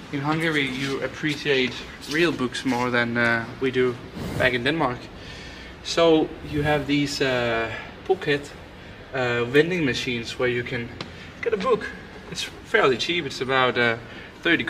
in Hungary you appreciate real books more than we do back in Denmark. So you have these pocket vending machines where you can get a book. It's fairly cheap. It's about 30